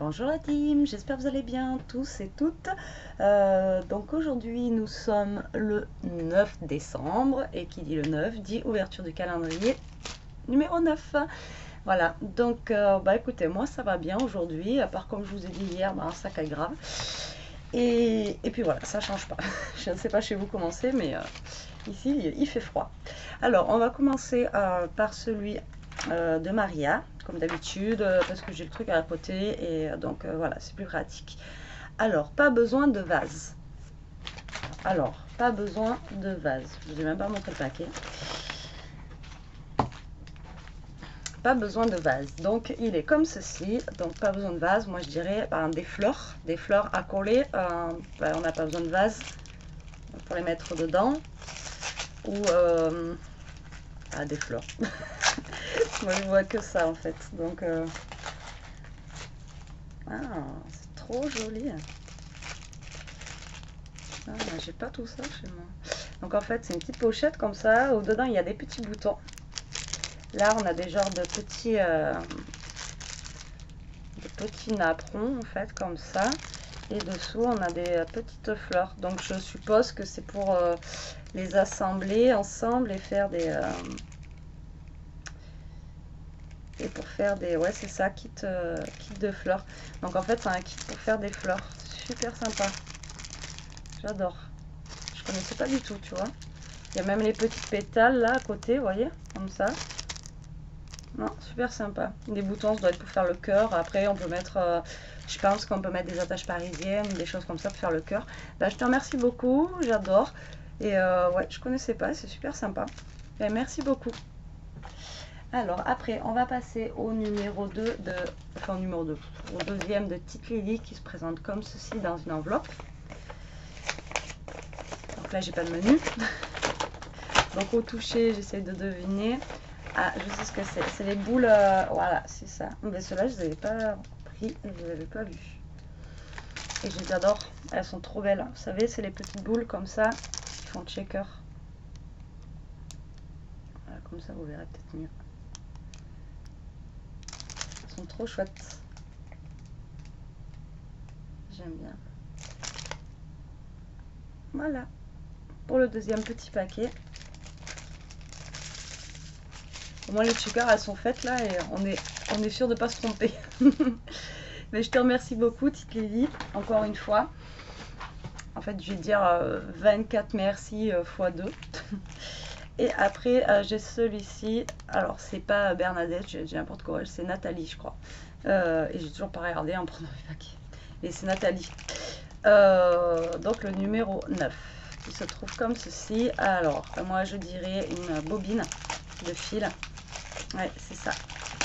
Bonjour la team, j'espère que vous allez bien tous et toutes. Donc aujourd'hui nous sommes le 9 décembre et qui dit le 9 dit ouverture du calendrier numéro 9. Voilà, donc écoutez, moi ça va bien aujourd'hui, à part comme je vous ai dit hier, ça caille grave. Et puis voilà, ça change pas. Je ne sais pas chez vous comment c'est, mais ici il fait froid. Alors on va commencer par celui de Maria, comme d'habitude, parce que j'ai le truc à côté et donc voilà, c'est plus pratique. Alors, pas besoin de vase. Alors, pas besoin de vase. Je vous ai même pas montré le paquet. Pas besoin de vase. Donc, il est comme ceci. Donc, pas besoin de vase. Moi, je dirais des fleurs à coller. On n'a pas besoin de vase pour les mettre dedans. Ou des fleurs. Moi, je vois que ça en fait. Donc, c'est trop joli. J'ai pas tout ça chez moi. Donc en fait, c'est une petite pochette comme ça. Au dedans, il y a des petits boutons. Là, on a des genres de petits napperons en fait, comme ça. Et dessous, on a des petites fleurs. Donc je suppose que c'est pour les assembler ensemble et faire des ouais, c'est ça, kit de fleurs. Donc en fait, c'est un kit pour faire des fleurs. Super sympa. J'adore. Je connaissais pas du tout, tu vois. Il y a même les petites pétales là à côté, vous voyez, comme ça. Non, super sympa. Des boutons, ça doit être pour faire le cœur. Après, on peut mettre, je pense qu'on peut mettre des attaches parisiennes, des choses comme ça pour faire le cœur. Bah, je te remercie beaucoup, j'adore. Et ouais, je connaissais pas, c'est super sympa. Et merci beaucoup. Alors après, on va passer au numéro 2 au deuxième de Tite Lily qui se présente comme ceci dans une enveloppe. Donc là, j'ai pas de menu. Donc au toucher, j'essaie de deviner. Ah, je sais ce que c'est. C'est les boules, voilà, c'est ça. Mais ceux-là, je ne les avais pas pris, je ne les avais pas vus. Et je les adore. Elles sont trop belles. Vous savez, c'est les petites boules comme ça qui font checker. Voilà, comme ça, vous verrez peut-être mieux. Elles sont trop chouettes. J'aime bien. Voilà. Pour le deuxième petit paquet. Au moins les checkers elles sont faites là et on est sûr de ne pas se tromper. Mais je te remercie beaucoup Tite Lily, encore une fois. En fait je vais dire 24 merci x 2. Et après j'ai celui-ci, alors c'est pas Bernadette, j'ai n'importe quoi, c'est Nathalie je crois. Et j'ai toujours pas regardé en prenant le paquet. Et c'est Nathalie. Donc le numéro 9 qui se trouve comme ceci. Alors moi je dirais une bobine de fil. Ouais, c'est ça.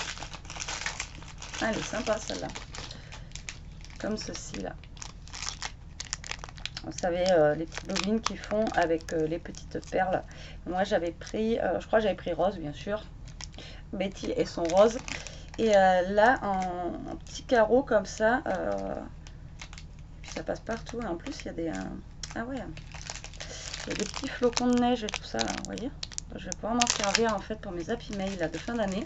Ah, elle est sympa celle-là. Comme ceci là. Vous savez, les petites bobines qu'ils font avec les petites perles. Moi j'avais pris, je crois que j'avais pris rose bien sûr. Betty et son rose. Et là en petits carreaux comme ça. Puis ça passe partout. Et en plus il y a des... ah ouais. Il y a des petits flocons de neige et tout ça là, vous voyez. Je vais pouvoir m'en servir en fait pour mes Happy Mail là, de fin d'année.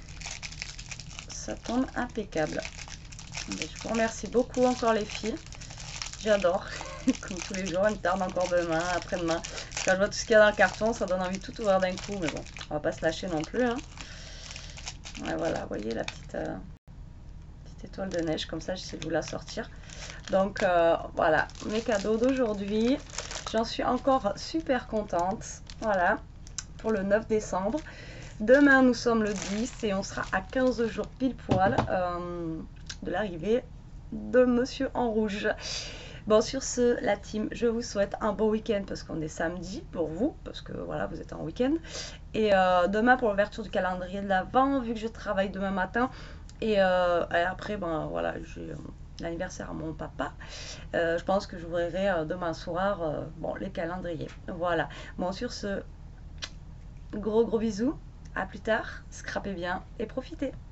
Ça tombe impeccable. Je vous remercie beaucoup encore les filles. J'adore. Comme tous les jours, une tarde encore demain, après-demain. Quand je vois tout ce qu'il y a dans le carton, ça donne envie de tout ouvrir d'un coup. Mais bon, on va pas se lâcher non plus. Hein. Ouais, voilà, vous voyez la petite étoile de neige. Comme ça, j'essaie de vous la sortir. Donc voilà, mes cadeaux d'aujourd'hui. J'en suis encore super contente. Voilà. Pour le 9 décembre. Demain, nous sommes le 10 et on sera à 15 jours pile poil de l'arrivée de Monsieur en Rouge. Bon, sur ce, la team, je vous souhaite un beau week-end parce qu'on est samedi pour vous, parce que voilà, vous êtes en week-end. Et demain, pour l'ouverture du calendrier de l'Avent, vu que je travaille demain matin. Et après, voilà, j'ai l'anniversaire à mon papa. Je pense que j'ouvrirai demain soir les calendriers. Voilà. Bon, sur ce... Gros bisous, à plus tard, scrapez bien et profitez.